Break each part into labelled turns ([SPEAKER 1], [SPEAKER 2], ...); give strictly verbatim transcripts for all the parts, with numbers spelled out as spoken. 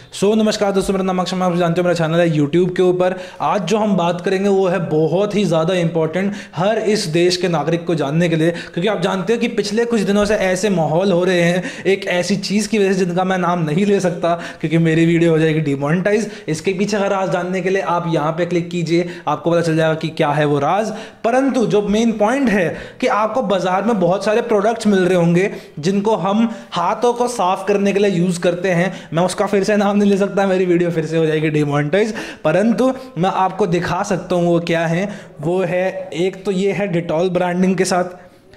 [SPEAKER 1] सो so, नमस्कार दोस्तों, मेरा नाम अक्षय, आप जानते हो मेरा चैनल है यूट्यूब के ऊपर। आज जो हम बात करेंगे वो है बहुत ही ज़्यादा इंपॉर्टेंट हर इस देश के नागरिक को जानने के लिए, क्योंकि आप जानते हो कि पिछले कुछ दिनों से ऐसे माहौल हो रहे हैं एक ऐसी चीज़ की वजह से जिनका मैं नाम नहीं ले सकता क्योंकि मेरी वीडियो हो जाएगी डिमोनेटाइज। इसके पीछे का राज जानने के लिए आप यहाँ पर क्लिक कीजिए, आपको पता चल जाएगा कि क्या है वो राज। परंतु जो मेन पॉइंट है कि आपको बाजार में बहुत सारे प्रोडक्ट्स मिल रहे होंगे जिनको हम हाथों को साफ करने के लिए यूज़ करते हैं। मैं उसका फिर से नाम नहीं ले सकता, मेरी वीडियो फिर से हो जाएगी डिमोनेटाइज, परंतु मैं आपको दिखा सकता हूँ वो क्या है। वो है, एक तो ये है डिटॉल ब्रांडिंग के साथ,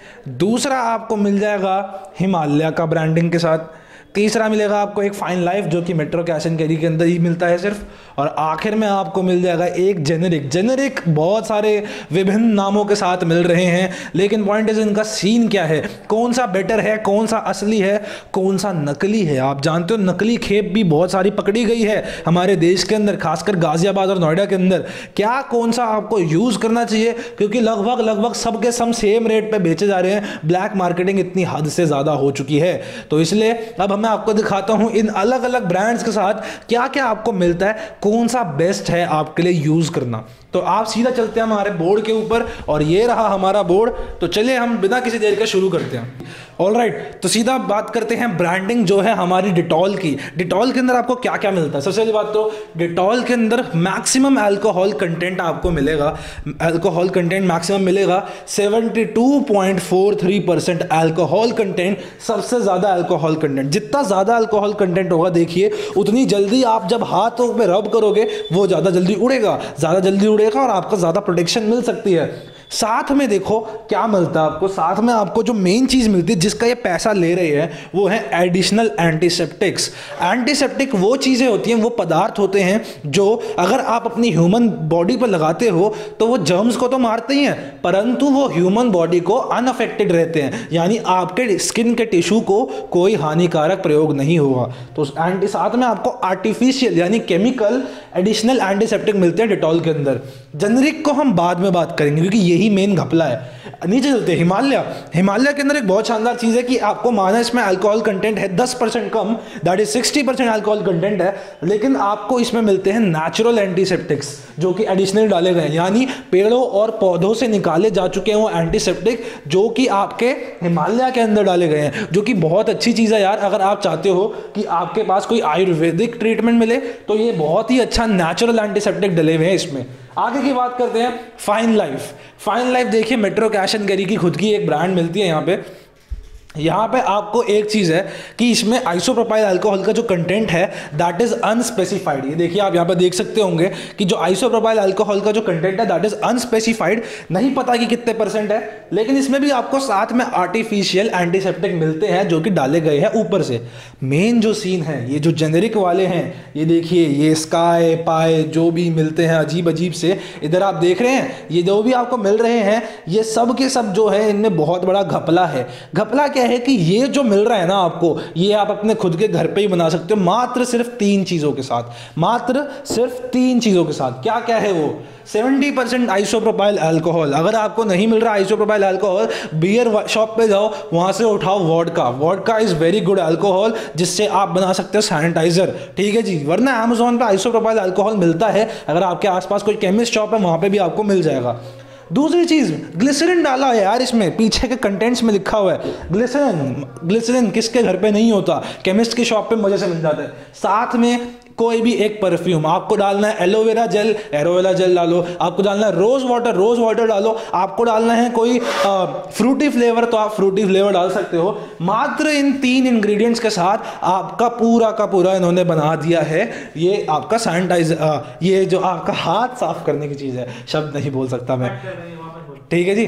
[SPEAKER 1] दूसरा आपको मिल जाएगा हिमालय का ब्रांडिंग के साथ, तीसरा मिलेगा आपको एक फाइन लाइफ जो कि मेट्रो कैश एंड कैरी के अंदर ही मिलता है सिर्फ, और आखिर में आपको मिल जाएगा एक जेनेरिक। जेनेरिक बहुत सारे विभिन्न नामों के साथ मिल रहे हैं, लेकिन पॉइंट इज इनका सीन क्या है, कौन सा बेटर है, कौन सा असली है, कौन सा नकली है। आप जानते हो नकली खेप भी बहुत सारी पकड़ी गई है हमारे देश के अंदर, खासकर गाजियाबाद और नोएडा के अंदर। क्या कौन सा आपको यूज़ करना चाहिए, क्योंकि लगभग लगभग सबके सब सेम रेट पर बेचे जा रहे हैं। ब्लैक मार्केटिंग इतनी हद से ज़्यादा हो चुकी है, तो इसलिए अब मैं आपको दिखाता हूं इन अलग अलग ब्रांड्स के साथ क्या क्या आपको मिलता है, कौन सा बेस्ट है आपके लिए यूज करना। तो आप सीधा चलते हैं हमारे बोर्ड के ऊपर, और ये रहा हमारा बोर्ड। तो चलिए हम बिना किसी देर के शुरू करते हैं। ऑलराइट right, तो सीधा बात करते हैं ब्रांडिंग जो है हमारी डिटॉल की। डिटॉल के अंदर आपको क्या क्या मिलता है। सबसे पहली बात तो डिटॉल के अंदर मैक्सिमम अल्कोहल कंटेंट आपको मिलेगा, अल्कोहल कंटेंट मैक्सिमम मिलेगा बहत्तर पॉइंट चार तीन परसेंट अल्कोहल कंटेंट, सबसे ज़्यादा अल्कोहल कंटेंट। जितना ज़्यादा अल्कोहल कंटेंट होगा देखिए उतनी जल्दी आप जब हाथों पे रब करोगे वो ज़्यादा जल्दी उड़ेगा, ज़्यादा जल्दी उड़ेगा और आपको ज़्यादा प्रोटेक्शन मिल सकती है। साथ में देखो क्या मिलता है आपको, साथ में आपको जो मेन चीज़ मिलती है जिसका ये पैसा ले रहे हैं वो है एडिशनल एंटीसेप्टिक्स। एंटीसेप्टिक वो चीज़ें होती हैं, वो पदार्थ होते हैं जो अगर आप अपनी ह्यूमन बॉडी पर लगाते हो तो वो जर्म्स को तो मारते ही हैं, परंतु वो ह्यूमन बॉडी को अनअफेक्टेड रहते हैं, यानी आपके स्किन के टिश्यू को कोई हानिकारक प्रयोग नहीं होगा। तो एंटी साथ में आपको आर्टिफिशियल यानी केमिकल एडिशनल एंटीसेप्टिक मिलते हैं डिटॉल के अंदर। जेनरिक को हम बाद में बात करेंगे क्योंकि यही मेन घपला है। नीचे चलते हैं हिमालय। हिमालय के अंदर एक बहुत शानदार चीज़ है कि आपको माना इसमें अल्कोहल कंटेंट है दस परसेंट कम, दैट इज साठ परसेंट अल्कोहल कंटेंट है, लेकिन आपको इसमें मिलते हैं नेचुरल एंटीसेप्टिक्स जो कि एडिशनल डाले गए हैं, यानी पेड़ों और पौधों से निकाले जा चुके हैं वो एंटीसेप्टिक जो कि आपके हिमालय के अंदर डाले गए हैं, जो कि बहुत अच्छी चीज़ है यार। अगर आप चाहते हो कि आपके पास कोई आयुर्वेदिक ट्रीटमेंट मिले तो ये बहुत ही अच्छा नेचुरल एंटीसेप्टिक डले हुए हैं इसमें। आगे की बात करते हैं फाइन लाइफ। फाइन लाइफ देखिए मेट्रो कैश एंड कैरी की खुद की एक ब्रांड मिलती है यहाँ पे। यहाँ पे आपको एक चीज़ है कि इसमें आइसोप्रोपाइल अल्कोहल का जो कंटेंट है दैट इज अनस्पेसिफाइड। ये देखिए आप यहाँ पे देख सकते होंगे कि जो आइसोप्रोपाइल अल्कोहल का जो कंटेंट है दैट इज अनस्पेसिफाइड, नहीं पता कि कितने परसेंट है, लेकिन इसमें भी आपको साथ में आर्टिफिशियल एंटीसेप्टिक मिलते हैं जो कि डाले गए हैं ऊपर से। मेन जो सीन है ये जो जेनेरिक वाले हैं, ये देखिए ये स्काई पाए जो भी मिलते हैं अजीब अजीब से, इधर आप देख रहे हैं ये जो भी आपको मिल रहे हैं ये सब के सब जो है इनमें बहुत बड़ा घपला है। घपला क्या है कि ये जो मिल रहा है ना आपको, ये आप अपने खुद के घर पे ही बना सकते हो मात्र सिर्फ तीन चीजों के साथ, मात्र सिर्फ तीन चीजों के साथ। क्या क्या है वो? सत्तर परसेंट आइसोप्रोपाइल अल्कोहल। अगर आपको नहीं मिल रहा आइसोप्रोपाइल अल्कोहल, बियर शॉप पे जाओ, वहां से उठाओ vodka. Vodka is very good alcohol जिससे आप बना सकते हो सैनिटाइजर, ठीक है जी। वरना अमेज़न पे आइसोप्रोपाइल अल्कोहल मिलता है, अगर आपके आसपास कोई केमिस्ट शॉप है वहां पे भी आपको मिल जाएगा। दूसरी चीज ग्लिसरीन डाला है यार इसमें, पीछे के कंटेंट्स में लिखा हुआ है ग्लिसरीन। ग्लिसरीन किसके घर पे नहीं होता, केमिस्ट की शॉप पे मजे से मिल जाता है। साथ में कोई भी एक परफ्यूम आपको डालना है, एलोवेरा जेल एलोवेरा जेल डालो, आपको डालना है रोज वाटर रोज वाटर डालो, आपको डालना है कोई आ, फ्रूटी फ्लेवर तो आप फ्रूटी फ्लेवर डाल सकते हो। मात्र इन तीन इंग्रेडिएंट्स के साथ आपका पूरा का पूरा इन्होंने बना दिया है ये आपका सैनिटाइजर, ये जो आपका हाथ साफ करने की चीज़ है, शब्द नहीं बोल सकता मैं, ठीक है जी।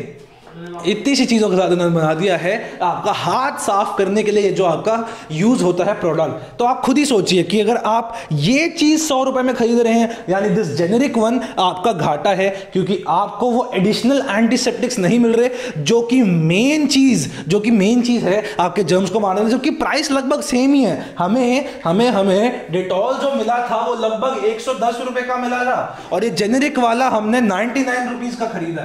[SPEAKER 1] इतनी सी चीज़ों के साथ उन्होंने बना दिया है आपका हाथ साफ करने के लिए जो आपका यूज होता है प्रोडक्ट। तो आप खुद ही सोचिए कि अगर आप ये चीज सौ रुपए में खरीद रहे हैं, यानी दिस जेनेरिक वन आपका घाटा है, क्योंकि आपको वो एडिशनल एंटीसेप्टिक्स नहीं मिल रहे जो कि मेन चीज जो कि मेन चीज है आपके जर्म्स को मारने में, जबकि प्राइस लगभग सेम ही है। हमें हमें हमें डेटॉल जो मिला था वो लगभग एक सौ दस रुपए का मिला था, और ये जेनेरिक वाला हमने नाइन्टी नाइन रुपीज का खरीदा है।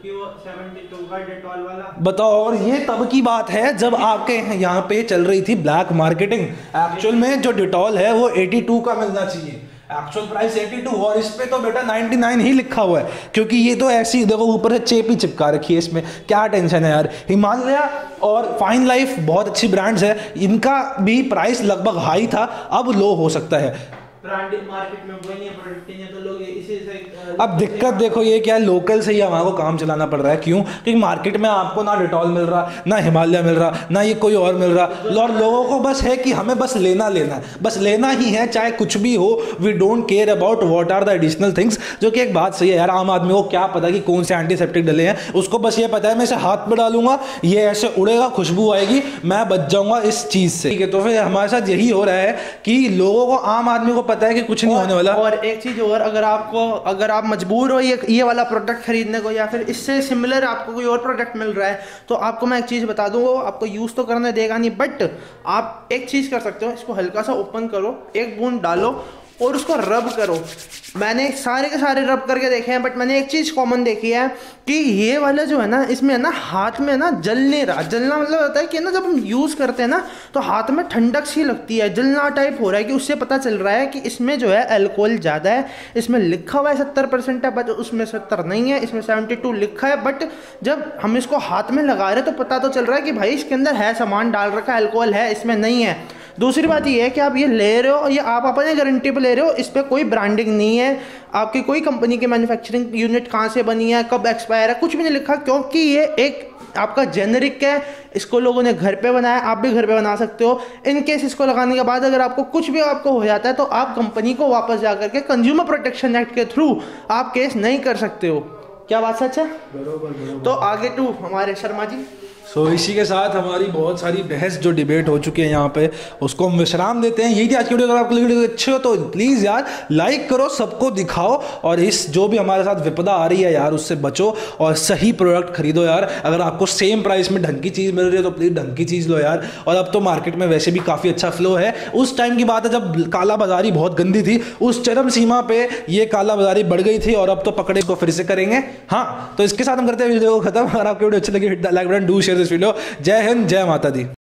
[SPEAKER 2] जबकि वो बहत्तर का डेटॉल वाला।
[SPEAKER 1] बताओ, और ये तब की बात है जब आपके यहाँ पे चल रही थी ब्लैक मार्केटिंग। एक्चुअल में जो डेटॉल है वो बयासी का मिलना चाहिए, एक्चुअल प्राइस बयासी, और इस पे तो बेटा निन्यानवे ही लिखा हुआ है, क्योंकि ये तो ऐसी देखो ऊपर से चेप ही चिपका रखी है, इसमें क्या टेंशन है यार। हिमालय और फाइन लाइफ बहुत अच्छी ब्रांड्स है, इनका भी प्राइस लगभग हाई था, अब लो हो सकता है।
[SPEAKER 2] ब्रांडेड मार्केट में वही नहीं प्रोडक्ट नहीं है तो लोग इसी से।
[SPEAKER 1] अब दिक्कत देखो ये क्या है, लोकल से ही हमारे को काम चलाना पड़ रहा है। क्यों? क्योंकि मार्केट में आपको ना डेटॉल मिल रहा, ना हिमालय मिल रहा, ना ये कोई और मिल रहा, और लोगों को बस है कि हमें बस लेना लेना है, बस लेना ही है, चाहे कुछ भी हो। We don't care about what are the additional things. जो कि एक बात सही है यार, आम आदमी को क्या पता कि कौन से एंटीसेप्टिक डले हैं, उसको बस ये पता है मैं इसे हाथ में डालूंगा, ये ऐसे उड़ेगा, खुशबू आएगी, मैं बच जाऊंगा इस चीज से। ठीक है, तो फिर हमारे साथ यही हो रहा है कि लोगों को, आम आदमी को पता है कि कुछ नहीं होने वाला।
[SPEAKER 2] और एक चीज और, अगर आपको अगर आप मजबूर हो ये ये वाला प्रोडक्ट खरीदने को, या फिर इससे सिमिलर आपको कोई और प्रोडक्ट मिल रहा है, तो आपको मैं एक चीज बता दूं, वो आपको यूज तो करने देगा नहीं, बट आप एक चीज कर सकते हो, इसको हल्का सा ओपन करो, एक बूंद डालो और उसको रब करो। मैंने सारे के सारे रब करके देखे हैं, बट मैंने एक चीज़ कॉमन देखी है कि ये वाला जो है ना, इसमें है ना हाथ में ना जल नहीं रहा। जलना मतलब होता है कि ना जब हम यूज़ करते हैं ना तो हाथ में ठंडक सी लगती है, जलना टाइप हो रहा है, कि उससे पता चल रहा है कि इसमें जो है अल्कोहल ज़्यादा है। इसमें लिखा हुआ है सत्तर परसेंट है, बट उसमें सत्तर नहीं है, इसमें सेवेंटी टू लिखा है, बट जब हम इसको हाथ में लगा रहे तो पता तो चल रहा है कि भाई इसके अंदर है, सामान डाल रखा है, अल्कोहल है, इसमें नहीं है। दूसरी बात ये है कि आप ये ले रहे हो, ये आप अपने गारंटी पे ले रहे हो, इस पर कोई ब्रांडिंग नहीं है, आपकी कोई कंपनी की मैन्युफैक्चरिंग यूनिट कहाँ से बनी है, कब एक्सपायर है, कुछ भी नहीं लिखा, क्योंकि ये एक आपका जेनरिक है। इसको लोगों ने घर पे बनाया, आप भी घर पे बना सकते हो। इन केस इसको लगाने के बाद अगर आपको कुछ भी आपको हो जाता है तो आप कंपनी को वापस जा करके कंज्यूमर प्रोटेक्शन एक्ट के थ्रू आप केस नहीं कर सकते हो। क्या बात सच है?
[SPEAKER 1] बरोबर बरोबर।
[SPEAKER 2] तो आगे टू हमारे शर्मा जी।
[SPEAKER 1] सो so, इसी के साथ हमारी बहुत सारी बहस जो डिबेट हो चुकी है यहाँ पे, उसको हम विश्राम देते हैं। यही थी आज की वीडियो। अगर आपको वीडियो अच्छी हो तो प्लीज़ यार लाइक करो, सबको दिखाओ, और इस जो भी हमारे साथ विपदा आ रही है यार उससे बचो और सही प्रोडक्ट खरीदो यार। अगर आपको सेम प्राइस में ढंग की चीज़ मिल रही है तो प्लीज़ ढंग की चीज़ लो यार। और अब तो मार्केट में वैसे भी काफ़ी अच्छा फ्लो है। उस टाइम की बात है जब काला बाजारी बहुत गंदी थी, उस चरम सीमा पे ये काला बाजारी बढ़ गई थी, और अब तो पकड़े को फिर से करेंगे। हाँ, तो इसके साथ हम करते हैं वीडियो को खत्म। अगर आपको वीडियो अच्छी लगी hit the like button, do share this video. जय हिंद, जय माता दी।